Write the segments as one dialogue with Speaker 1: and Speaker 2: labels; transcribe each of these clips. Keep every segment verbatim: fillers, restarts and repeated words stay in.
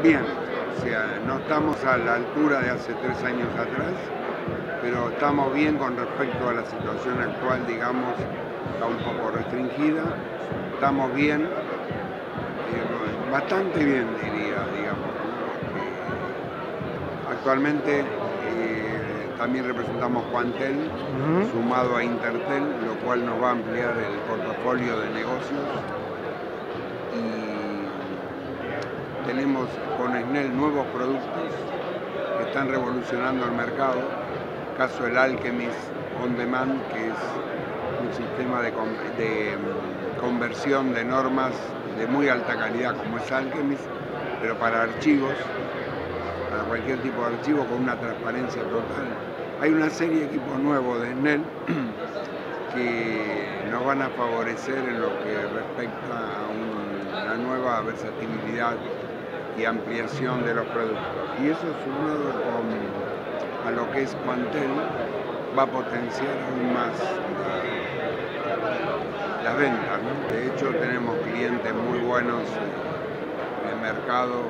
Speaker 1: Bien, o sea, no estamos a la altura de hace tres años atrás, pero estamos bien con respecto a la situación actual, digamos, está un poco restringida, estamos bien, eh, bastante bien diría, digamos. Eh, actualmente eh, también representamos Quantel, uh-huh. sumado a Intertel, lo cual nos va a ampliar el portafolio de negocios. Y tenemos con Snell nuevos productos que están revolucionando el mercado, caso el Alchemist On Demand, que es un sistema de, de conversión de normas de muy alta calidad como es Alchemist, pero para archivos, para cualquier tipo de archivo con una transparencia total. Hay una serie de equipos nuevos de Snell que nos van a favorecer en lo que respecta a un, una nueva versatilidad y ampliación de los productos. Y eso sumado con, a lo que es Quantel va a potenciar aún más la, las ventas, ¿no? De hecho tenemos clientes muy buenos en el mercado,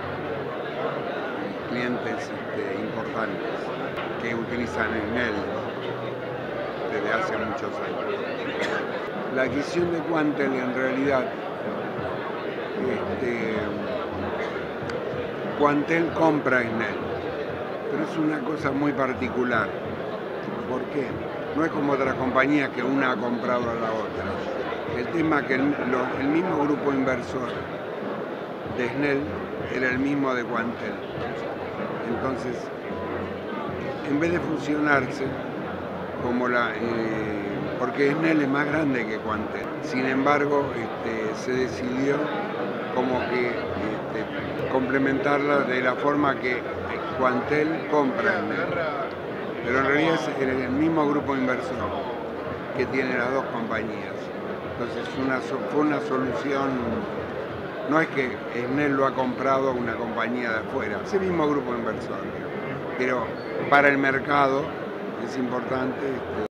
Speaker 1: clientes este, importantes que utilizan Snell desde hace muchos años. La adquisición de Quantel en realidad este, Quantel compra Snell, pero es una cosa muy particular. ¿Por qué? No es como otras compañías que una ha comprado a la otra. El tema es que el, lo, el mismo grupo inversor de Snell era el mismo de Quantel. Entonces, en vez de fusionarse, como la, eh, porque Snell es más grande que Quantel, sin embargo, este, se decidió como que este, complementarla de la forma que Quantel compra Snell. Pero en realidad es el mismo grupo inversor que tiene las dos compañías. Entonces una, fue una solución, no es que Snell lo ha comprado a una compañía de afuera, es el mismo grupo inversor. Pero para el mercado es importante este,